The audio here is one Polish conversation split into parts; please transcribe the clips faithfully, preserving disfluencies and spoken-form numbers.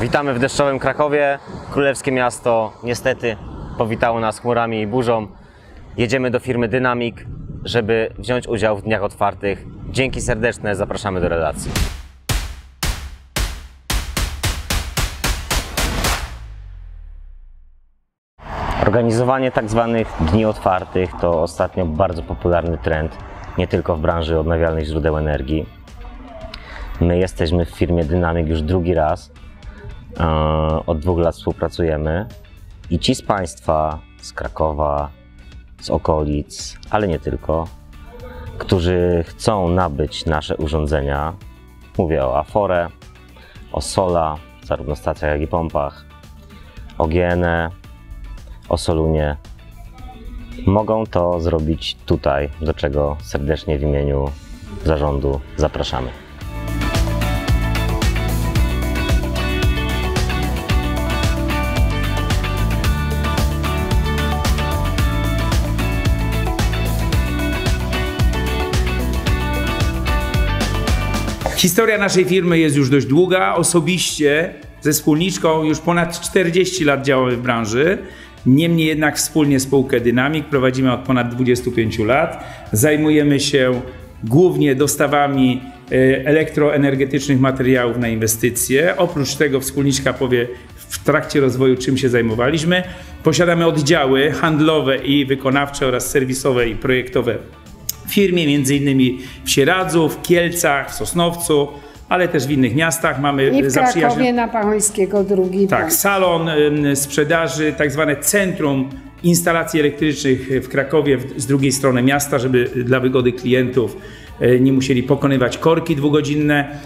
Witamy w deszczowym Krakowie. Królewskie miasto niestety powitało nas chmurami i burzą. Jedziemy do firmy Dynamic, żeby wziąć udział w dniach otwartych. Dzięki serdeczne, zapraszamy do relacji. Organizowanie tak zwanych dni otwartych to ostatnio bardzo popularny trend, nie tylko w branży odnawialnych źródeł energii. My jesteśmy w firmie Dynamic już drugi raz, od dwóch lat współpracujemy i ci z Państwa z Krakowa, z okolic, ale nie tylko, którzy chcą nabyć nasze urządzenia, mówię o Afore, o Sola, zarówno stacjach jak i pompach, o G N E, o Solunie, mogą to zrobić tutaj, do czego serdecznie w imieniu zarządu zapraszamy. Historia naszej firmy jest już dość długa. Osobiście ze wspólniczką już ponad czterdzieści lat działamy w branży. Niemniej jednak wspólnie spółkę Dynamic prowadzimy od ponad dwudziestu pięciu lat. Zajmujemy się głównie dostawami elektroenergetycznych materiałów na inwestycje. Oprócz tego wspólniczka powie w trakcie rozwoju, czym się zajmowaliśmy. Posiadamy oddziały handlowe i wykonawcze oraz serwisowe i projektowe w firmie, między innymi w Sieradzu, w Kielcach, w Sosnowcu, ale też w innych miastach. Mamy i w Krakowie na Pachońskiego drugi. Tak, salon sprzedaży, tak zwane centrum instalacji elektrycznych w Krakowie z drugiej strony miasta, żeby dla wygody klientów nie musieli pokonywać korki dwugodzinne.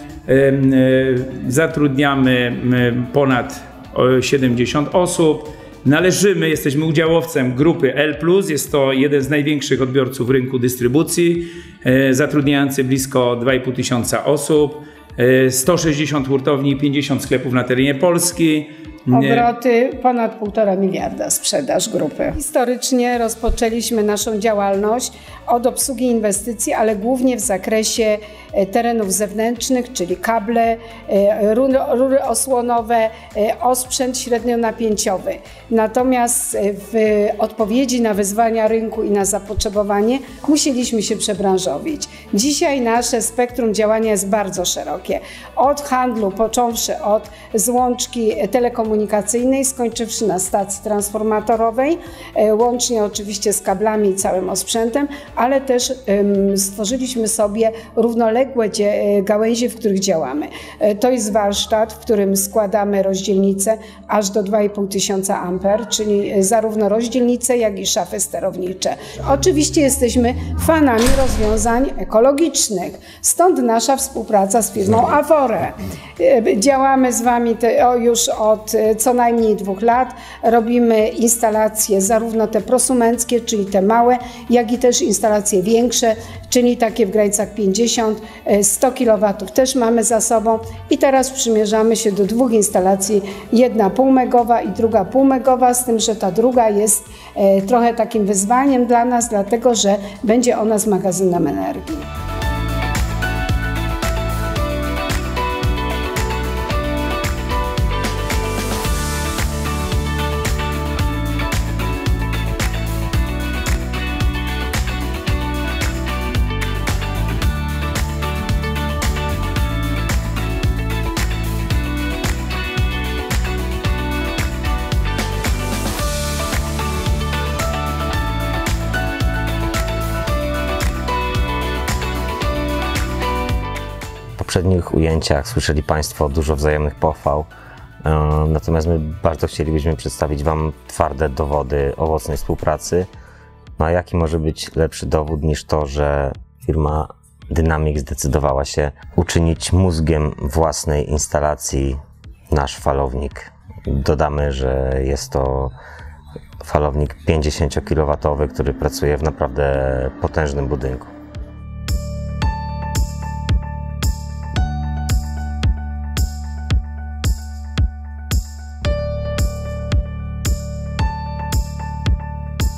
Zatrudniamy ponad siedemdziesiąt osób. Należymy, jesteśmy udziałowcem grupy L plus, jest to jeden z największych odbiorców rynku dystrybucji, zatrudniający blisko dwa i pół tysiąca osób, sto sześćdziesiąt hurtowni i pięćdziesiąt sklepów na terenie Polski. Obroty ponad półtora miliarda sprzedaż grupy. Historycznie rozpoczęliśmy naszą działalność od obsługi inwestycji, ale głównie w zakresie terenów zewnętrznych, czyli kable, rury, rury osłonowe, osprzęt średnionapięciowy. Natomiast w odpowiedzi na wyzwania rynku i na zapotrzebowanie musieliśmy się przebranżowić. Dzisiaj nasze spektrum działania jest bardzo szerokie. Od handlu, począwszy od złączki telekomunikacyjnej, skończywszy na stacji transformatorowej, łącznie oczywiście z kablami i całym osprzętem, ale też um, stworzyliśmy sobie równoległe gałęzie, w których działamy. To jest warsztat, w którym składamy rozdzielnice aż do dwa i pół tysiąca amper, czyli zarówno rozdzielnice, jak i szafy sterownicze. Oczywiście jesteśmy fanami rozwiązań ekologicznych, stąd nasza współpraca z firmą Afore. Działamy z Wami te, o, już od co najmniej dwóch lat. Robimy instalacje zarówno te prosumenckie, czyli te małe, jak i też instalacje większe, czyli takie w granicach pięćdziesiąt do stu kilowatów też mamy za sobą i teraz przymierzamy się do dwóch instalacji, jedna półmegowa i druga półmegowa, z tym, że ta druga jest trochę takim wyzwaniem dla nas, dlatego że będzie ona z magazynem energii. W poprzednich ujęciach słyszeli Państwo dużo wzajemnych pochwał, natomiast my bardzo chcielibyśmy przedstawić Wam twarde dowody owocnej współpracy. No a jaki może być lepszy dowód niż to, że firma Dynamic zdecydowała się uczynić mózgiem własnej instalacji nasz falownik. Dodamy, że jest to falownik pięćdziesięciokilowatowy, który pracuje w naprawdę potężnym budynku.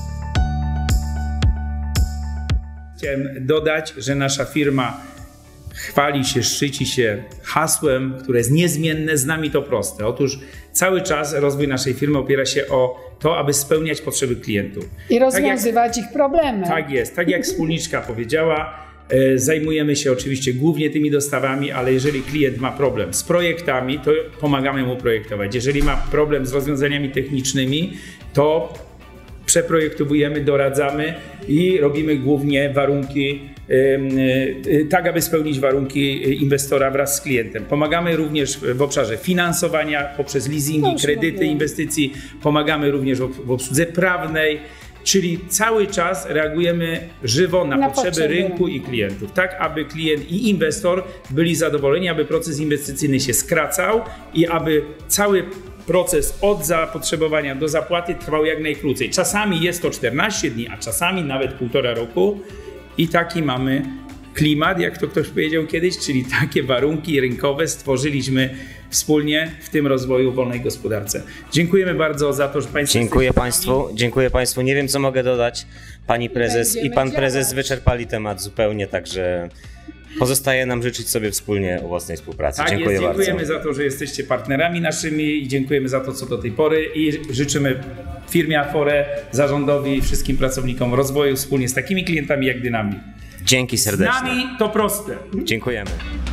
Chciałem dodać, że nasza firma chwali się, szczyci się hasłem, które jest niezmienne, z nami to proste. Otóż cały czas rozwój naszej firmy opiera się o to, aby spełniać potrzeby klientów. I rozwiązywać tak jak, ich problemy. Tak jest. Tak jak wspólniczka powiedziała, e, zajmujemy się oczywiście głównie tymi dostawami, ale jeżeli klient ma problem z projektami, to pomagamy mu projektować. Jeżeli ma problem z rozwiązaniami technicznymi, to przeprojektowujemy, doradzamy i robimy głównie warunki, tak aby spełnić warunki inwestora wraz z klientem. Pomagamy również w obszarze finansowania poprzez leasingi, kredyty, inwestycji. Pomagamy również w obsłudze prawnej, czyli cały czas reagujemy żywo na, na potrzeby, potrzeby rynku i klientów, tak aby klient i inwestor byli zadowoleni, aby proces inwestycyjny się skracał i aby cały proces od zapotrzebowania do zapłaty trwał jak najkrócej. Czasami jest to czternaście dni, a czasami nawet półtora roku i taki mamy klimat, jak to ktoś powiedział kiedyś, czyli takie warunki rynkowe stworzyliśmy wspólnie w tym rozwoju w wolnej gospodarce. Dziękujemy bardzo za to, że Państwo Dziękuję Państwu, dziękuję Państwu. Nie wiem, co mogę dodać. Pani prezes i Pan prezes wyczerpali temat zupełnie, także pozostaje nam życzyć sobie wspólnie owocnej współpracy. Tak Dziękuję jest, dziękujemy bardzo. za to, że jesteście partnerami naszymi i dziękujemy za to, co do tej pory i życzymy firmie Afore, zarządowi i wszystkim pracownikom rozwoju wspólnie z takimi klientami jak Dynami. Dzięki serdecznie. Z nami to proste. Dziękujemy.